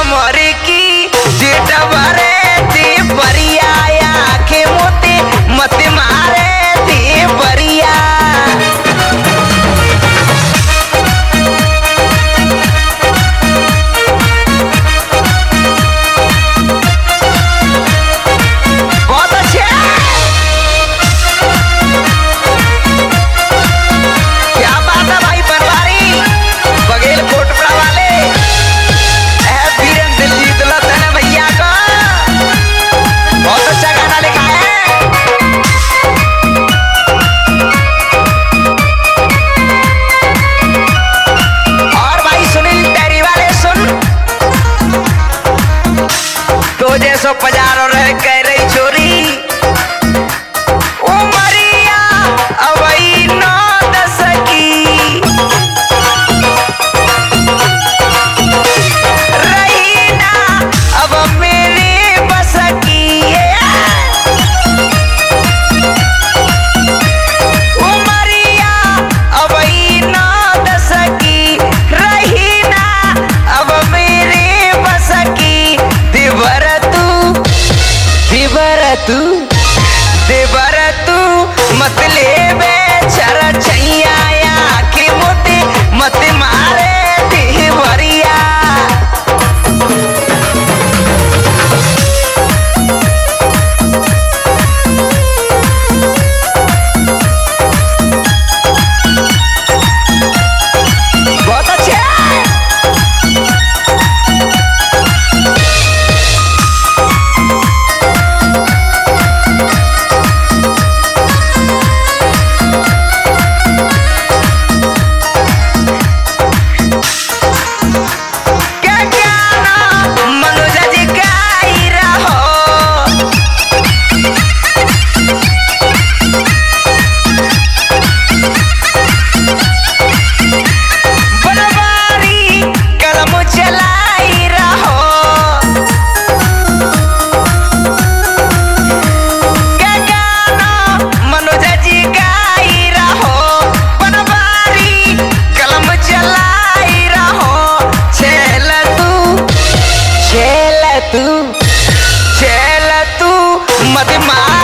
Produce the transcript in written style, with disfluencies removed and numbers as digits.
मोरी की जेठ भरे दी बरिया आखे मोते मत मारे दी बरिया। बहुत अच्छे क्या बात है भाई बनवारी बघेल कोटपड़ा वाले वीरेंद्र दिलजीत लतन भैया का बहुत अच्छा गाना लिखा है। और भाई सुनील टेरी वाले सुन तो जैसो पजारो रह कह रही छोरी उमरिया अवई 9-10 की रही ना अब मेरी बस की उमरिया अवई 9-10 की रही ना अब मेरी बस की देवर तू मत ले बे चर छैया आखी मोती मत मारे देवरिया। बहुत अच्छे तू मत मार